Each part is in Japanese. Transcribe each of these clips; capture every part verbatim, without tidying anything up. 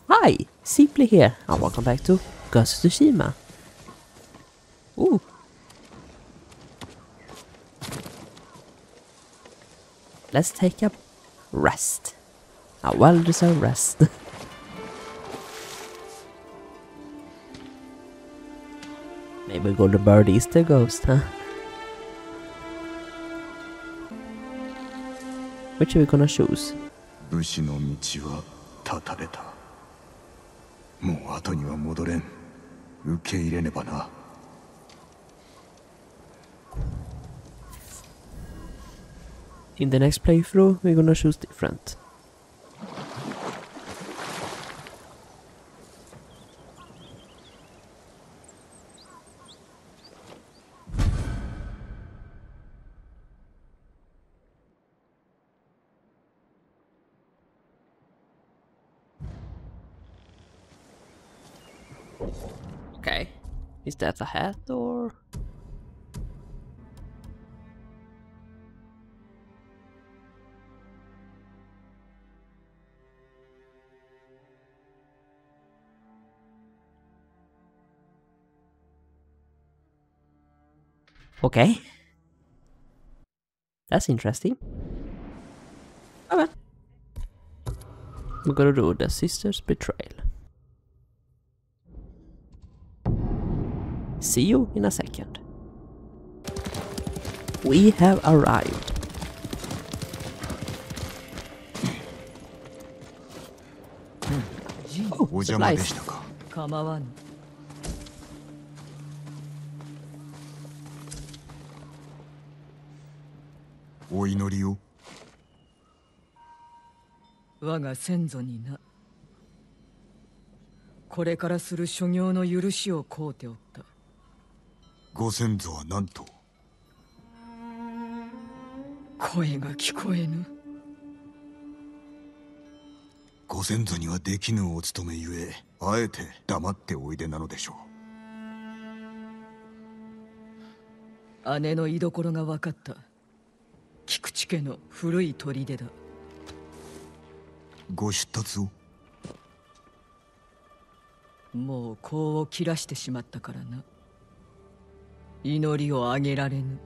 Hi, Simply here, and welcome back to Ghost of Tsushima. Ooh. Let's take a rest. A well-deserved rest. Maybe go to Bird Easter Ghost, huh? Which are we gonna choose? 武士の道は断たれた。もう後には戻れん。受け入れねばな。 In the next playthrough, we're gonna choose different. Okay, is that a hat or? Okay, that's interesting. Alright, we're gonna do the sister's betrayal. See you in a second. We have arrived. Oh, お邪魔で supplies. したか。 構わぬ。 お祈りを。 我が先祖にな。これからする所業の許しを請うておった。 ご先祖は何と。 声が聞こえぬ。 ご先祖にはできぬお務めゆえ、あえて黙っておいでなのでしょう。姉の居所が分かった。菊池家の古い砦だ。 ご出立を。 もう香を切らしてしまったからな。祈りをあげられぬ。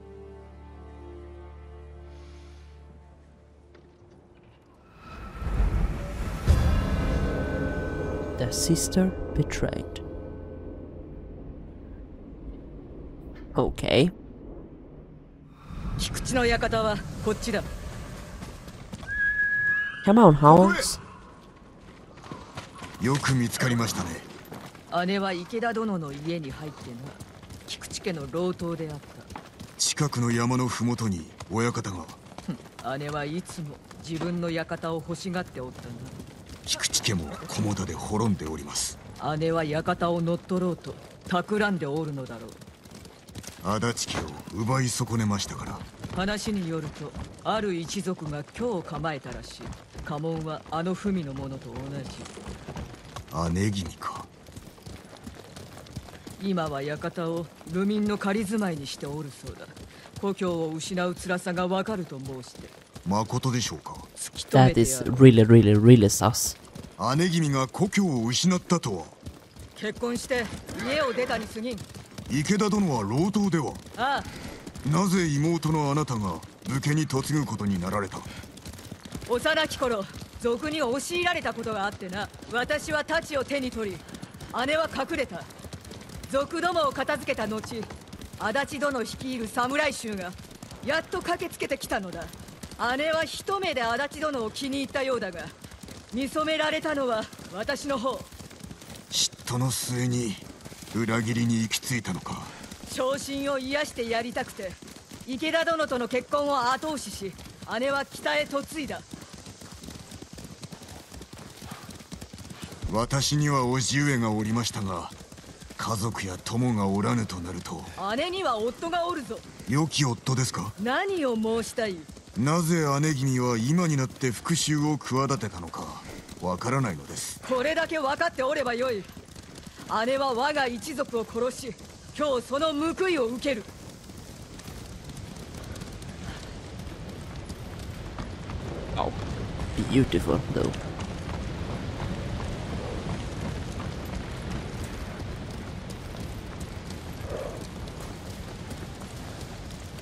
The sister betrayed. Okay. 菊池の館はこっちだ。 Come on, Hounds. よく見つかりましたね。 姉は池田殿の家に入ってな。菊池家の老頭であった。 近くの山のふもとに親方が。 姉はいつも自分の館を欲しがっておったんだ。 菊池家も菰田で滅んでおります。 姉は館を乗っ取ろうと企んでおるのだろう。 足立家を奪い損ねましたから。 話によるとある一族が今日構えたらしい。家紋はあの文のものと同じ。 姉君か。 今は館を流民の仮住まいにしておるそうだ。故郷を失う辛さがわかると申して。 まことでしょうか。 突き止め That て is やる。 really, really, really sus. 姉君が故郷を失ったとは。 結婚して家を出たに過ぎん。 池田殿は老頭では。 ああ、 なぜ妹のあなたが武家に嫁ぐことになられた。 幼き頃賊に押し入られたことがあってな。私は太刀を手に取り、姉は隠れた。賊どもを片付けた後、足立殿率いる侍衆がやっと駆けつけてきたのだ。姉は一目で足立殿を気に入ったようだが、見初められたのは私の方。 嫉妬の末に裏切りに行き着いたのか。 昇進を癒してやりたくて池田殿との結婚を後押しし、姉は北へ嫁いだ。 私には叔父上がおりましたが、家族や友がおらぬとなると。 姉には夫がおるぞ。 良き夫ですか。 何を申したい。 なぜ姉君は今になって復讐を企てたのかわからないのです。 これだけ分かっておればよい。姉は我が一族を殺し、今日その報いを受ける。 Oh, beautiful though.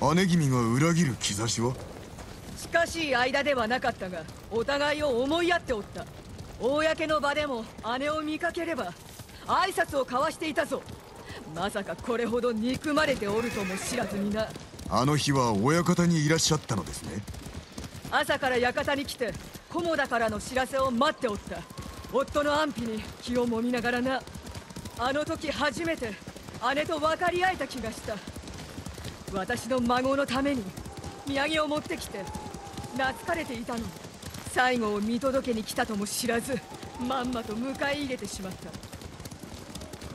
姉君が裏切る兆しは？ 近しい間ではなかったが、お互いを思いやっておった。公の場でも姉を見かければ挨拶を交わしていたぞ。まさかこれほど憎まれておるとも知らずにな。 あの日は親方にいらっしゃったのですね。 朝から館に来て菰田からの知らせを待っておった。夫の安否に気をもみながらな。あの時初めて姉と分かり合えた気がした。私の孫のために土産を持ってきて懐かれていたのに、最後を見届けに来たとも知らず、まんまと迎え入れてしまった。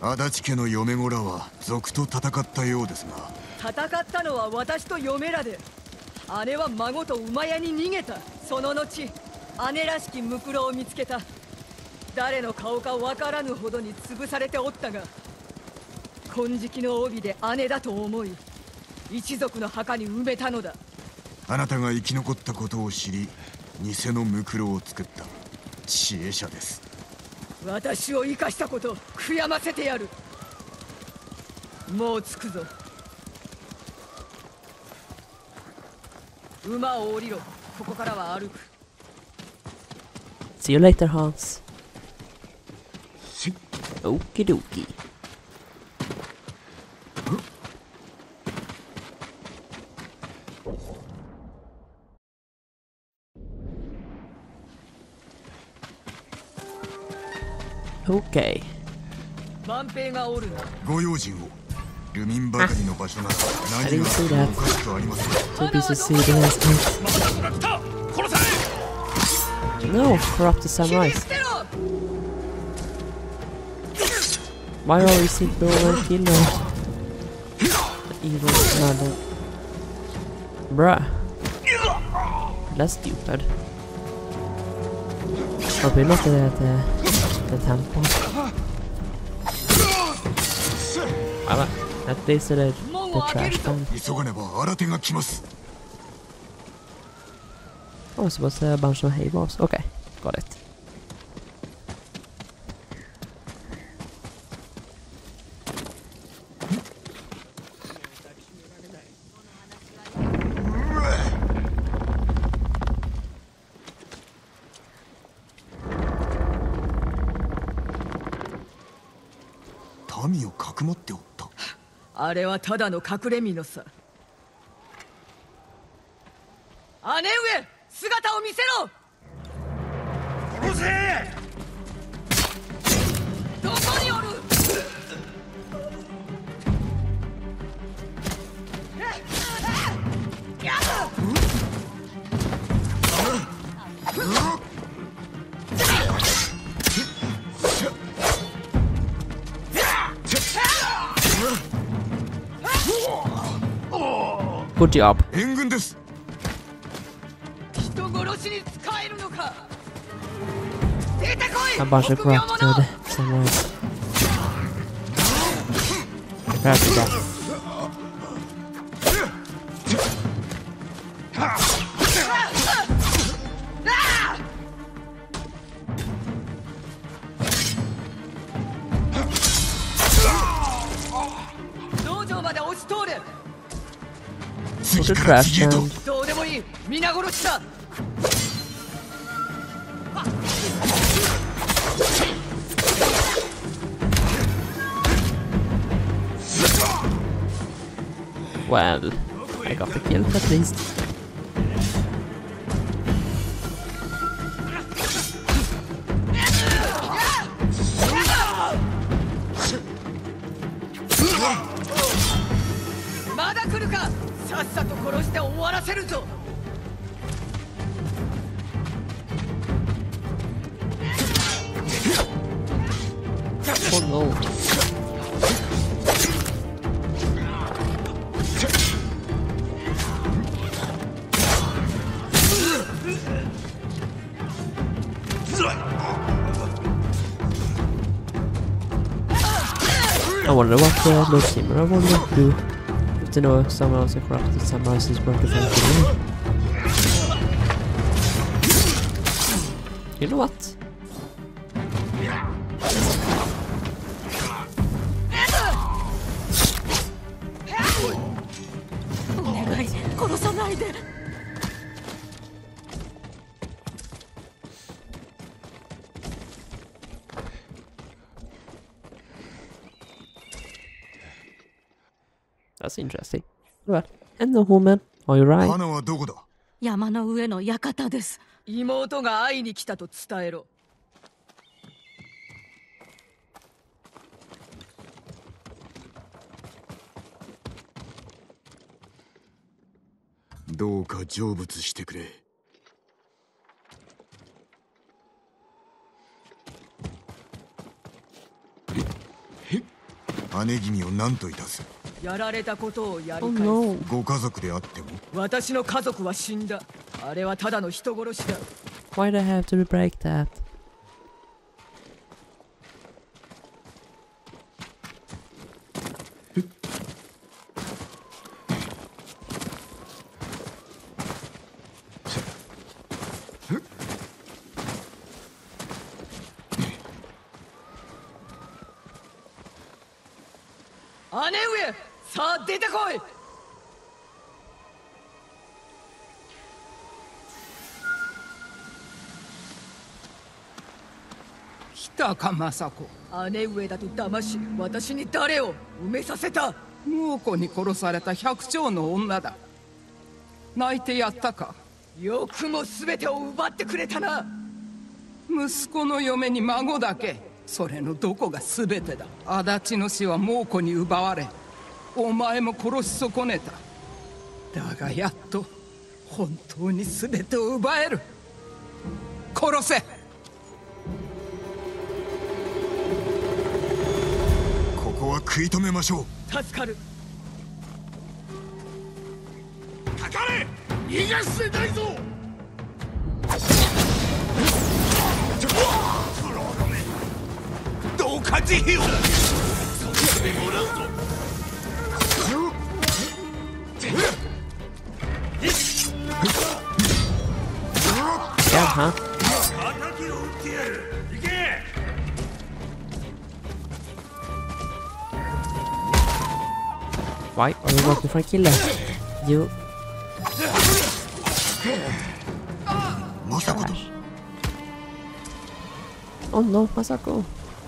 足立家の嫁子らは賊と戦ったようですが。 戦ったのは私と嫁らで、姉は孫と馬屋に逃げた。その後姉らしきムクロを見つけた。誰の顔かわからぬほどに潰されておったが、金色の帯で姉だと思い一族の墓に埋めたのだ。 あなたが生き残ったことを知り、偽のムクロを作った知恵者です。 私を生かしたこと悔やませてやる。もう着くぞ。馬を降りろ。ここからは歩く。 See you later, Hans. Okie dokie. Okay. 万平がおるな。 ご用心を。ルミンばかりの場所なら何があってもおかしくありません。 Two pieces of seed has No, corrupted samurais. Why are we seeing the over killer? The evil mother. Bruh. That's stupid. Probably not the, the, the temple. Well, at least the, the trash can. 急がねば新手が来ます。 Oh, so what's a bunch of hay balls? Okay, got it. Tamiをかくまっておった。 あれはただの隠れ蓑さ。姉上、姿を見せろ。 殺せ。 どこにおる。 Good job. 援軍です。 人殺しに使えるのか。出てこい。 A bunch of corrupted samurais. Prepare for death. 道場まで押し通れ。 Put the trash can. どうでもいい。皆殺しだ。 Well, I got the kill at least. Oh no. I wonder what the Lord Shimura will do if they know someone else corrupted samurais is working for them. You know what? That's interesting. Well, and the woman, are you right? 花はどこだ？ 山の上の館です。 妹が会いに来たと伝えろ。 どうか成仏してくれ。姉君を何といたす？ やられたことをやり Oh 返す。 no. ご家族であっても？ 私の家族は死んだ。あれはただの人殺しだ。 Why do I have to break that? 姉上、さあ出てこい。 来たか政子。 姉上だと騙し、私に誰を埋めさせた？ 猛虎に殺された百姓の女だ。泣いてやったか？ よくも全てを奪ってくれたな。 息子の嫁に孫だけ、それのどこが全てだ。足立の死は猛虎に奪われ、お前も殺し損ねた。だがやっと本当に全てを奪える。殺せ。 ここは食い止めましょう。 助かる。 かかれ、逃がせないぞ。どうか慈悲を。それでもらうぞ。 Yeah, huh? 敵を撃ってやる。行け。 Why are you working for a killer? You. まさかだ。 Oh no, Masako.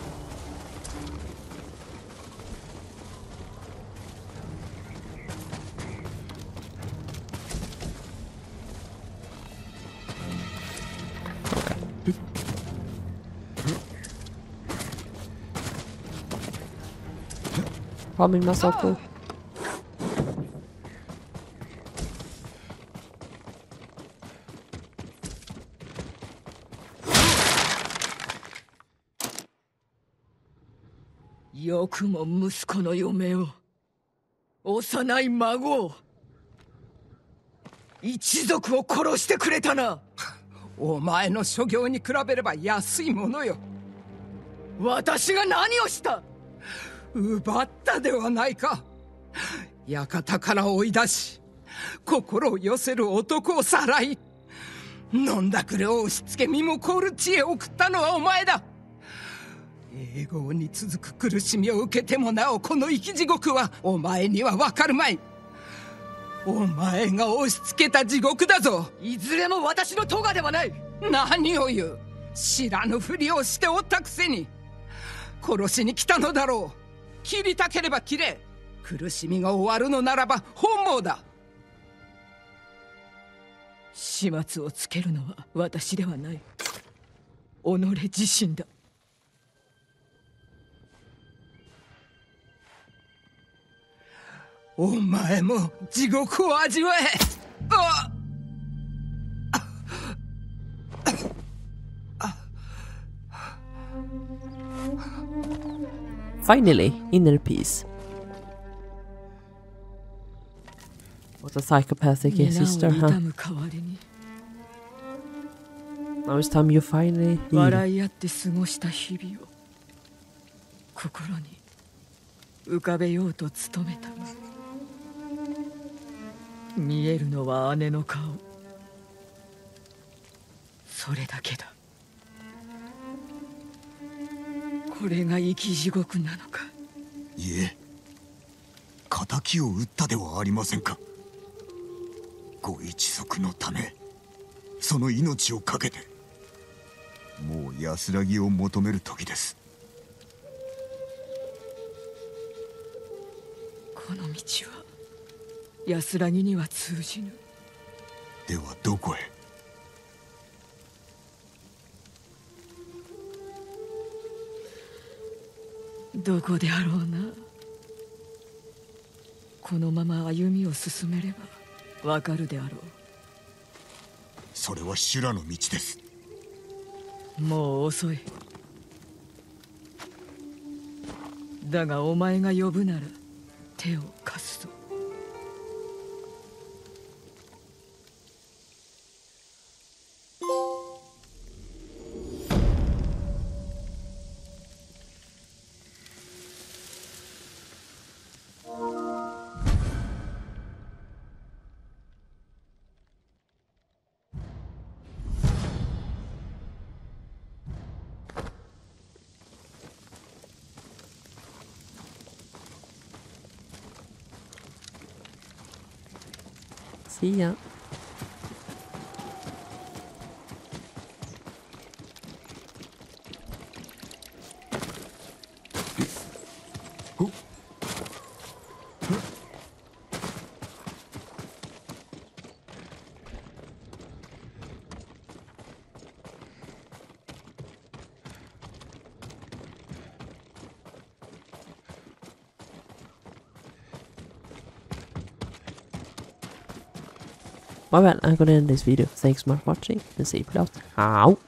Robin Masako. よくも息子の嫁を、幼い孫を、一族を殺してくれたな。 お前の所業に比べれば安いものよ。 私が何をした？ 奪ったではないか。館から追い出し、心を寄せる男をさらい、飲んだくれを押し付け身も凍る地へ送ったのはお前だ。永劫に続く苦しみを受けてもなおこの生き地獄はお前には分かるまい。お前が押し付けた地獄だぞ。 いずれも私の咎ではない。 何を言う。知らぬふりをしておったくせに。殺しに来たのだろう。切りたければ切れ。苦しみが終わるのならば本望だ。 始末をつけるのは私ではない。己自身だ。 お前も地獄を味わえ。あっ。 Finally, inner peace. What a psychopathic sister, huh? Now it's time you finally heal. 笑い合って過ごした日々を心に浮かべようと努めたが、見えるのは姉の顔。それだけだ。これが生き地獄なのか。 いえ、仇を討ったではありませんか。ご一族のため、その命を懸けて、もう安らぎを求める時です。 この道は安らぎには通じぬ。 ではどこへ？ どこであろうな。このまま歩みを進めればわかるであろう。 それは修羅の道です。 もう遅い。だがお前が呼ぶなら手を貸すぞ。 See ya. Well, I'm gonna end this video. Thanks so much for watching and see you out. Ow!